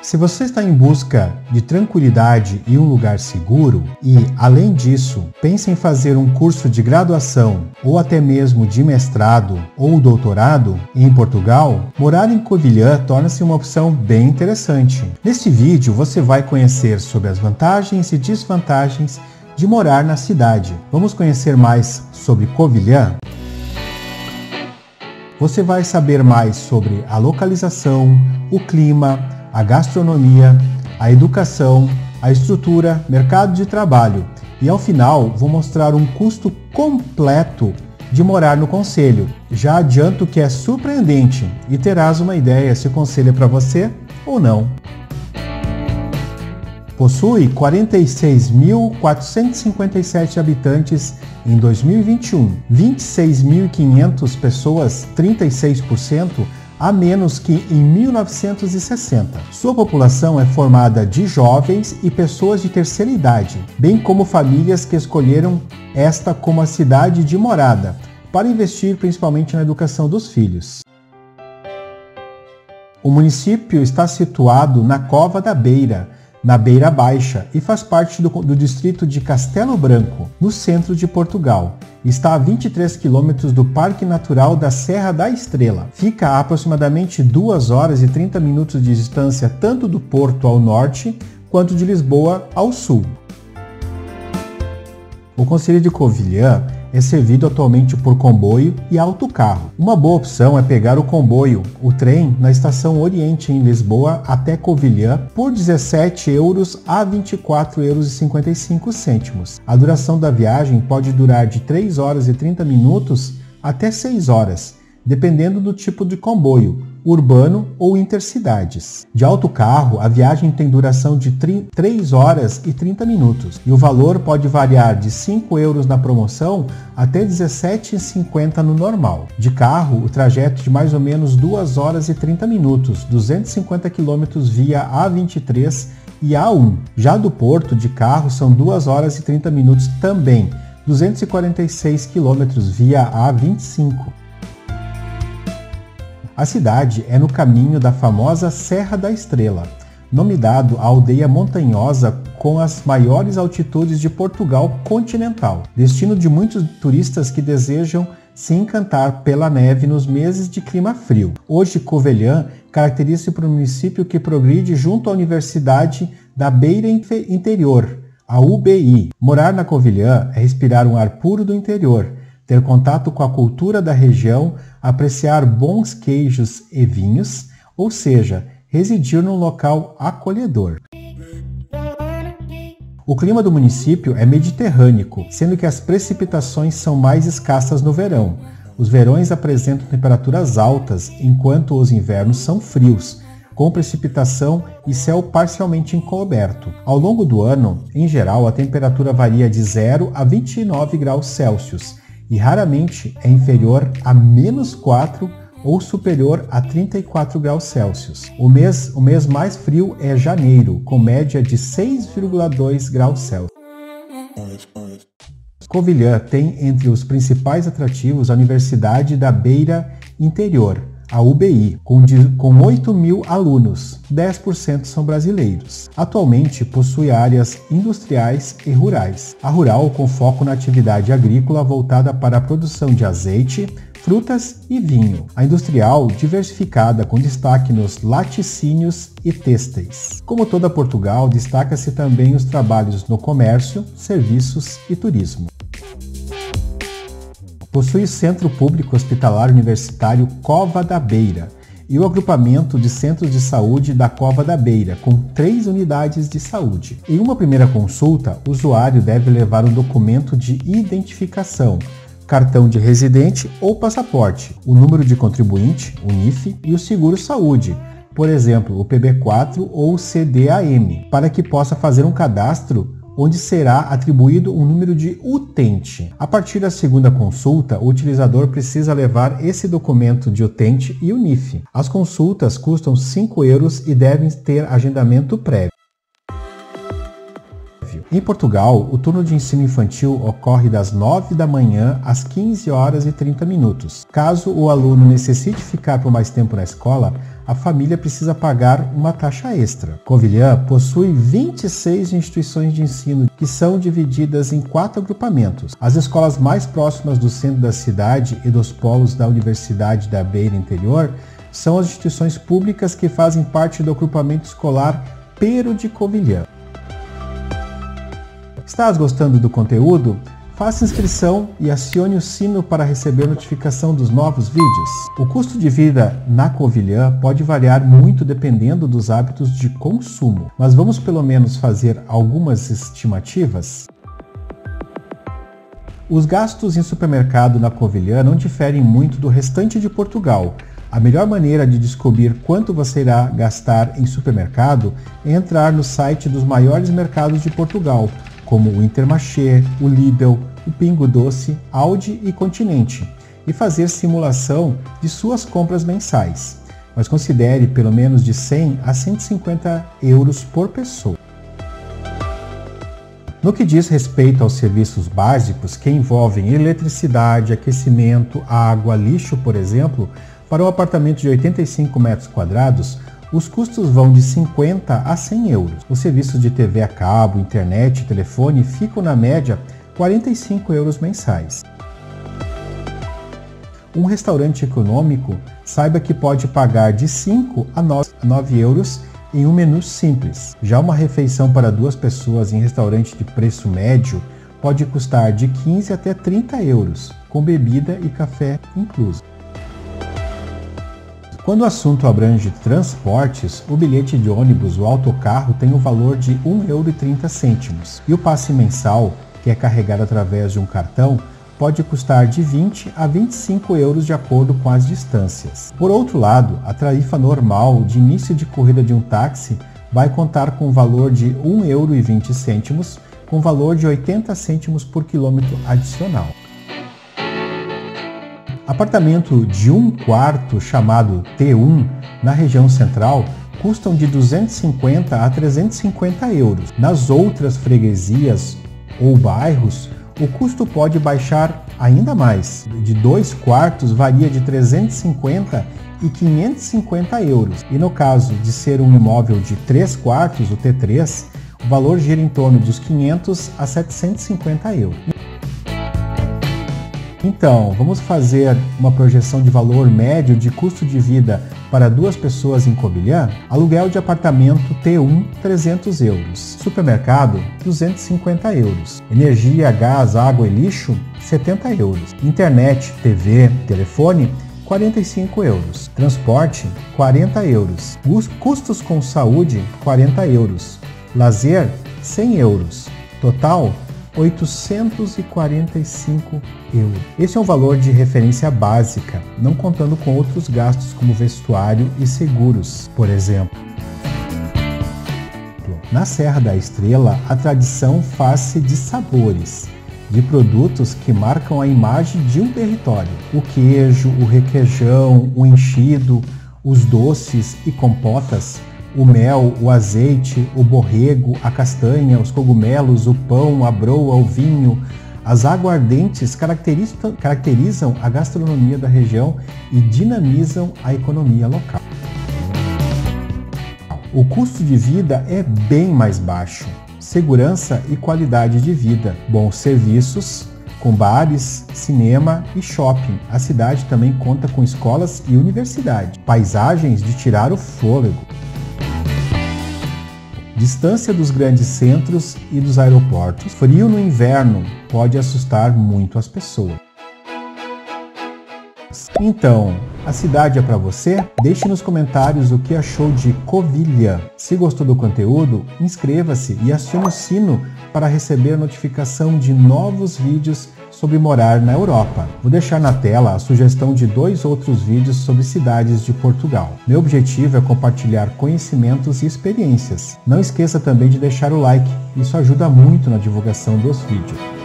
Se você está em busca de tranquilidade e um lugar seguro e, além disso, pensa em fazer um curso de graduação ou até mesmo de mestrado ou doutorado em Portugal, morar em Covilhã torna-se uma opção bem interessante. Neste vídeo você vai conhecer sobre as vantagens e desvantagens de morar na cidade. Vamos conhecer mais sobre Covilhã? Você vai saber mais sobre a localização, o clima, a gastronomia, a educação, a estrutura, mercado de trabalho e ao final vou mostrar um custo completo de morar no concelho. Já adianto que é surpreendente e terás uma ideia se o concelho é para você ou não. Possui 46.457 habitantes em 2021, 26.500 pessoas, 36%, a menos que em 1960. Sua população é formada de jovens e pessoas de terceira idade, bem como famílias que escolheram esta como a cidade de morada, para investir principalmente na educação dos filhos. O município está situado na Cova da Beira, na Beira Baixa, e faz parte do distrito de Castelo Branco, no centro de Portugal. Está a 23 quilômetros do Parque Natural da Serra da Estrela. Fica a aproximadamente 2 horas e 30 minutos de distância tanto do Porto ao norte, quanto de Lisboa ao sul. O concelho de Covilhã é servido atualmente por comboio e autocarro. Uma boa opção é pegar o comboio, o trem, na estação Oriente em Lisboa até Covilhã por 17 euros a 24,55 euros. A duração da viagem pode durar de 3 horas e 30 minutos até 6 horas, dependendo do tipo de comboio, urbano ou intercidades. De autocarro, a viagem tem duração de 3 horas e 30 minutos e o valor pode variar de 5 euros na promoção até 17,50 no normal. De carro, o trajeto é de mais ou menos 2 horas e 30 minutos, 250 km via A23 e A1. Já do Porto, de carro, são 2 horas e 30 minutos também, 246 km via A25. A cidade é no caminho da famosa Serra da Estrela, nome dado à aldeia montanhosa com as maiores altitudes de Portugal continental, destino de muitos turistas que desejam se encantar pela neve nos meses de clima frio. Hoje, Covilhã caracteriza-se por um município que progride junto à Universidade da Beira Interior, a UBI. Morar na Covilhã é respirar um ar puro do interior, ter contato com a cultura da região, apreciar bons queijos e vinhos, ou seja, residir num local acolhedor. O clima do município é mediterrâneo, sendo que as precipitações são mais escassas no verão. Os verões apresentam temperaturas altas, enquanto os invernos são frios, com precipitação e céu parcialmente encoberto. Ao longo do ano, em geral, a temperatura varia de 0 a 29 graus Celsius, e raramente é inferior a -4 ou superior a 34 graus Celsius. O mês mais frio é janeiro, com média de 6,2 graus Celsius. Covilhã tem entre os principais atrativos a Universidade da Beira Interior, a UBI, com 8.000 alunos, 10% são brasileiros. Atualmente possui áreas industriais e rurais. A rural com foco na atividade agrícola voltada para a produção de azeite, frutas e vinho. A industrial diversificada com destaque nos laticínios e têxteis. Como toda Portugal, destaca-se também os trabalhos no comércio, serviços e turismo. Possui o Centro Público Hospitalar Universitário Cova da Beira e o agrupamento de centros de saúde da Cova da Beira, com 3 unidades de saúde. Em uma primeira consulta, o usuário deve levar um documento de identificação, cartão de residente ou passaporte, o número de contribuinte, o NIF, e o seguro-saúde, por exemplo, o PB4 ou o CDAM, para que possa fazer um cadastro onde será atribuído um número de utente. A partir da segunda consulta, o utilizador precisa levar esse documento de utente e o NIF. As consultas custam 5 euros e devem ter agendamento prévio. Em Portugal, o turno de ensino infantil ocorre das 9 da manhã às 15 horas e 30 minutos. Caso o aluno necessite ficar por mais tempo na escola, a família precisa pagar uma taxa extra. Covilhã possui 26 instituições de ensino que são divididas em 4 agrupamentos. As escolas mais próximas do centro da cidade e dos polos da Universidade da Beira Interior são as instituições públicas que fazem parte do agrupamento escolar Pero de Covilhã. Estás gostando do conteúdo? Faça inscrição e acione o sino para receber notificação dos novos vídeos. O custo de vida na Covilhã pode variar muito dependendo dos hábitos de consumo, mas vamos pelo menos fazer algumas estimativas? Os gastos em supermercado na Covilhã não diferem muito do restante de Portugal. A melhor maneira de descobrir quanto você irá gastar em supermercado é entrar no site dos maiores mercados de Portugal, como o Intermarché, o Lidl, o Pingo Doce, Aldi e Continente, e fazer simulação de suas compras mensais. Mas considere pelo menos de 100 a 150 euros por pessoa. No que diz respeito aos serviços básicos que envolvem eletricidade, aquecimento, água, lixo, por exemplo, para um apartamento de 85 metros quadrados, os custos vão de 50 a 100 euros. Os serviços de TV a cabo, internet e telefone ficam na média 45 euros mensais. Um restaurante econômico, saiba que pode pagar de 5 a 9 euros em um menu simples. Já uma refeição para 2 pessoas em restaurante de preço médio pode custar de 15 até 30 euros, com bebida e café incluso. Quando o assunto abrange transportes, o bilhete de ônibus ou autocarro tem o valor de 1,30 euro e o passe mensal, que é carregado através de um cartão, pode custar de 20 a 25 euros de acordo com as distâncias. Por outro lado, a tarifa normal de início de corrida de um táxi vai contar com o valor de 1,20 euro, com valor de 80 cêntimos por quilômetro adicional. Apartamento de 1 quarto, chamado T1, na região central, custam de 250 a 350 euros. Nas outras freguesias ou bairros, o custo pode baixar ainda mais. De 2 quartos varia de 350 e 550 euros. E no caso de ser um imóvel de 3 quartos, o T3, o valor gira em torno dos 500 a 750 euros. Então, vamos fazer uma projeção de valor médio de custo de vida para 2 pessoas em Covilhã? Aluguel de apartamento T1, 300 euros. Supermercado, 250 euros. Energia, gás, água e lixo, 70 euros. Internet, TV, telefone, 45 euros. Transporte, 40 euros. Custos com saúde, 40 euros. Lazer, 100 euros. Total, 845 euros. Esse é um valor de referência básica, não contando com outros gastos como vestuário e seguros, por exemplo. Na Serra da Estrela, a tradição faz-se de sabores, de produtos que marcam a imagem de um território. O queijo, o requeijão, o enchido, os doces e compotas, o mel, o azeite, o borrego, a castanha, os cogumelos, o pão, a broa, o vinho, as aguardentes caracterizam a gastronomia da região e dinamizam a economia local. O custo de vida é bem mais baixo. Segurança e qualidade de vida, bons serviços, com bares, cinema e shopping. A cidade também conta com escolas e universidade. Paisagens de tirar o fôlego. Distância dos grandes centros e dos aeroportos. Frio no inverno pode assustar muito as pessoas. Então, a cidade é para você? Deixe nos comentários o que achou de Covilhã. Se gostou do conteúdo, inscreva-se e acione o sino para receber notificação de novos vídeos sobre morar na Europa. Vou deixar na tela a sugestão de 2 outros vídeos sobre cidades de Portugal. Meu objetivo é compartilhar conhecimentos e experiências. Não esqueça também de deixar o like, isso ajuda muito na divulgação dos vídeos.